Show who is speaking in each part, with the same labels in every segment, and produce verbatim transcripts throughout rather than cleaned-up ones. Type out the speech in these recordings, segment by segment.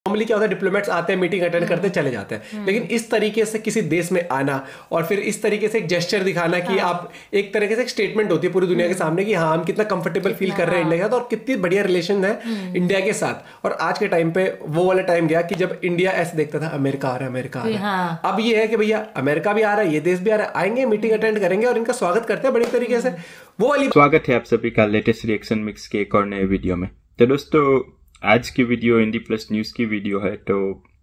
Speaker 1: Normally क्या होता है, डिप्लोमेट्स आते हैं, मीटिंग अटेंड करते चले जाते हैं, लेकिन इस तरीके से किसी देश में आना और फिर इस तरीके से एक जेस्चर दिखाना कि हाँ। आप एक तरीके से एक स्टेटमेंट होती है पूरी दुनिया के सामने कि हाँ हम कितना कंफर्टेबल फील कर रहे हैं इंडिया के साथ और कितनी बढ़िया रिलेशन है इंडिया के साथ। और आज के टाइम पे वो वाला टाइम गया कि जब इंडिया ऐसे देखता था अमेरिका आ रहा है अमेरिका आ रहा है, अब ये है कि भैया अमेरिका भी आ रहा है, ये देश भी आ रहा है, आएंगे मीटिंग अटेंड करेंगे और इनका स्वागत करते हैं बड़ी तरीके से। वो वाली
Speaker 2: स्वागत है आप सभी का लेटेस्ट रिएक्शन मिक्स के एक और नए वीडियो में। तो दोस्तों आज की वीडियो इंडी प्लस न्यूज़ की वीडियो है। तो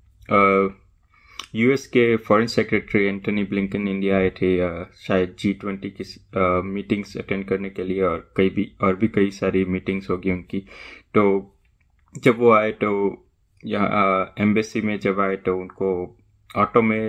Speaker 2: यूएस के foreign secretary Antony Blinken India आए थे uh, शायद जी ट्वेंटी की मीटिंग्स अटेंड करने के लिए और कई भी और भी कई सारी मीटिंग्स होगी उनकी। तो जब वो आए तो यहाँ एम्बेसी में जब आए तो उनको ऑटो में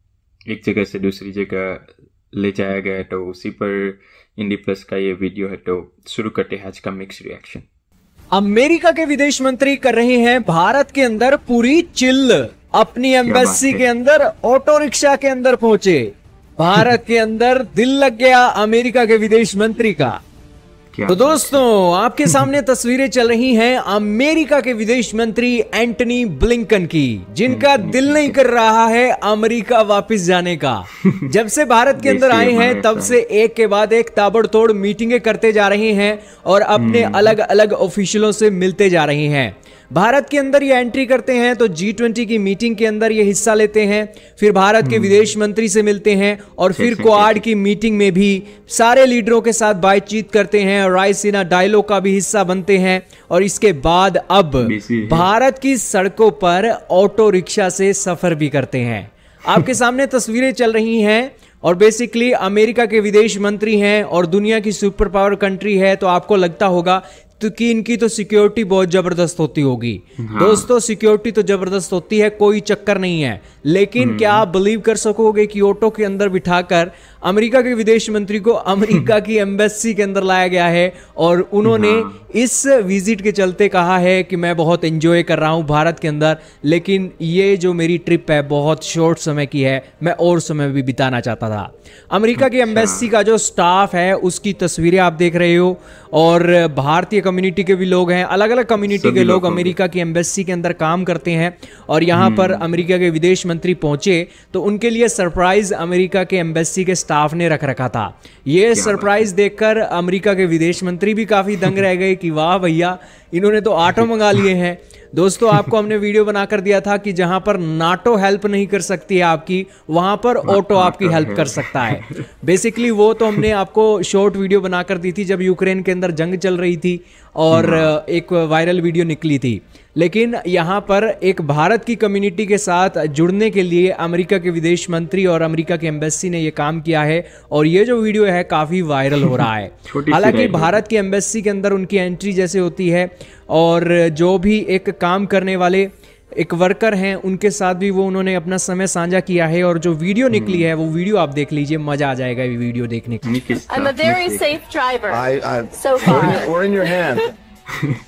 Speaker 2: एक जगह से दूसरी जगह ले जाया गया। तो उसी पर इंडी प्लस का ये वीडियो है। तो शुरू करते हैं आज का मिक्स रिएक्शन।
Speaker 3: अमेरिका के विदेश मंत्री कर रहे हैं भारत के अंदर पूरी चिल। अपनी एम्बेसी के अंदर ऑटो रिक्शा के अंदर पहुंचे, भारत के अंदर दिल लग गया अमेरिका के विदेश मंत्री का। तो दोस्तों आपके सामने तस्वीरें चल रही हैं अमेरिका के विदेश मंत्री एंटनी ब्लिंकन की, जिनका दिल नहीं कर रहा है अमेरिका वापस जाने का। जब से भारत के अंदर आए हैं तब से एक के बाद एक ताबड़तोड़ मीटिंगें करते जा रहे हैं और अपने अलग अलग ऑफिशियलों से मिलते जा रहे हैं। भारत के अंदर ये एंट्री करते हैं तो जी ट्वेंटी की मीटिंग के अंदर ये हिस्सा लेते हैं, फिर भारत के विदेश मंत्री से मिलते हैं और फिर क्वाड की मीटिंग में भी सारे लीडरों के साथ बातचीत करते हैं और रायसीना डायलॉग का भी हिस्सा बनते हैं। और इसके बाद अब भारत की सड़कों पर ऑटो रिक्शा से सफर भी करते हैं। आपके सामने तस्वीरें चल रही हैं और बेसिकली अमेरिका के विदेश मंत्री हैं और दुनिया की सुपर पावर कंट्री है, तो आपको लगता होगा तो कि इनकी तो सिक्योरिटी बहुत जबरदस्त होती होगी। हाँ। दोस्तों सिक्योरिटी तो जबरदस्त होती है, कोई चक्कर नहीं है, लेकिन क्या आप बिलीव कर सकोगे कि ऑटो के अंदर बिठाकर अमेरिका के विदेश मंत्री को अमेरिका की एम्बेसी के अंदर लाया गया है और उन्होंने हाँ। इस विजिट के चलते कहा है कि मैं बहुत एंजॉय कर रहा हूं भारत के अंदर, लेकिन ये जो मेरी ट्रिप है बहुत शॉर्ट समय की है, मैं और समय भी बिताना चाहता था। अमेरिका की एम्बेसी का जो स्टाफ है उसकी तस्वीरें आप देख रहे हो और भारतीय कम्युनिटी के भी लोग हैं, अलग अलग कम्युनिटी के लोग अमेरिका की एम्बेसी के अंदर काम करते हैं। और यहाँ पर अमेरिका के विदेश मंत्री पहुंचे तो उनके लिए सरप्राइज अमेरिका के एम्बेसी के स्टाफ ने रख रखा था। ये सरप्राइज देखकर अमेरिका के विदेश मंत्री भी काफी दंग रह गए कि वाह भैया इन्होंने तो ऑटो मंगा लिए हैं। दोस्तों आपको हमने वीडियो बनाकर दिया था कि जहां पर नाटो हेल्प नहीं कर सकती है आपकी, वहां पर ऑटो आपकी हेल्प कर सकता है। बेसिकली वो तो हमने आपको शॉर्ट वीडियो बनाकर दी थी जब यूक्रेन के अंदर जंग चल रही थी और एक वायरल वीडियो निकली थी। लेकिन यहाँ पर एक भारत की कम्युनिटी के साथ जुड़ने के लिए अमेरिका के विदेश मंत्री और अमेरिका की एम्बेसी ने ये काम किया है और ये जो वीडियो है काफ़ी वायरल हो रहा है। हालांकि भारत की एम्बेसी के अंदर उनकी एंट्री जैसे होती है और जो भी एक काम करने वाले एक वर्कर हैं उनके साथ भी वो उन्होंने अपना समय साझा किया है और जो वीडियो निकली है वो वीडियो आप देख लीजिए, मजा आ जाएगा ये वीडियो देखने का।
Speaker 4: I'm a very safe driver. I, I, so far. We're in, we're in your hand.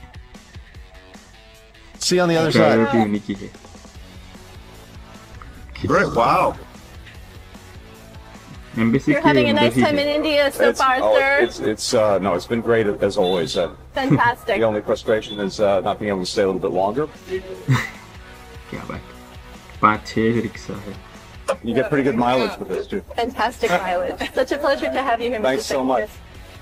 Speaker 4: See on the other side.
Speaker 5: Great! Wow.
Speaker 4: You're having a nice time in India so
Speaker 5: it's,
Speaker 4: far,
Speaker 5: oh,
Speaker 4: sir.
Speaker 5: It's it's uh, no, it's been great as always. Uh,
Speaker 4: Fantastic.
Speaker 5: The only frustration is uh, not being able to stay a little bit longer.
Speaker 2: क्या बात, पाँच छह rickshaw है।
Speaker 5: You get pretty good mileage with this too.
Speaker 4: Fantastic mileage. Such a pleasure to have you here.
Speaker 5: Thanks so much.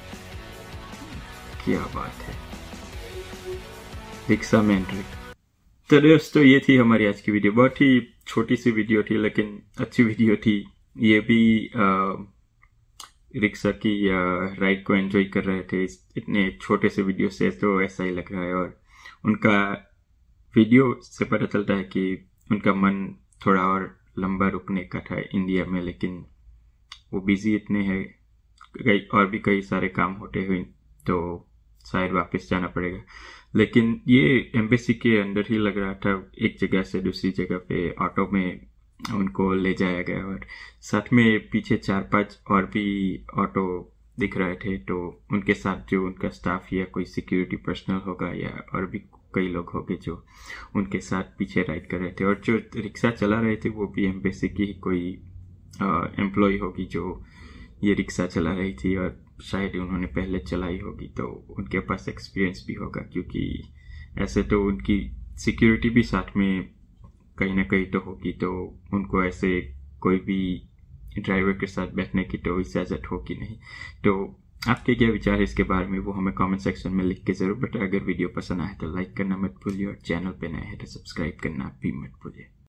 Speaker 2: क्या बात है, rickshaw में entry. तो दोस्तों ये थी हमारी आज की वीडियो, बहुत ही छोटी सी वीडियो थी लेकिन अच्छी वीडियो थी। ये भी आ, रिक्शा की राइड को एंजॉय कर रहे थे इतने छोटे से वीडियो से, तो ऐसा ही लग रहा है। और उनका वीडियो से पता चलता है कि उनका मन थोड़ा और लंबा रुकने का था इंडिया में, लेकिन वो बिजी इतने हैं, कई और भी कई सारे काम होते हुए तो शायद वापस जाना पड़ेगा। लेकिन ये एम्बेसी के अंदर ही लग रहा था, एक जगह से दूसरी जगह पे ऑटो में उनको ले जाया गया और साथ में पीछे चार पांच और भी ऑटो दिख रहे थे। तो उनके साथ जो उनका स्टाफ या कोई सिक्योरिटी पर्सनल होगा या और भी कई लोग होंगे जो उनके साथ पीछे राइड कर रहे थे। और जो रिक्शा चला रहे थे वो भी एम्बेसी की कोई एम्प्लॉय होगी जो ये रिक्शा चला रही थी और शायद उन्होंने पहले चलाई होगी, तो उनके पास एक्सपीरियंस भी होगा, क्योंकि ऐसे तो उनकी सिक्योरिटी भी साथ में कहीं ना कहीं तो होगी, तो उनको ऐसे कोई भी ड्राइवर के साथ बैठने की तो इजाज़त हो कि नहीं। तो आपके क्या विचार है इसके बारे में वो हमें कमेंट सेक्शन में लिख के ज़रूर बताएं। अगर वीडियो पसंद आए तो लाइक करना मत भूलिए और चैनल पे नए हैं तो सब्सक्राइब करना भी मत भूलिए।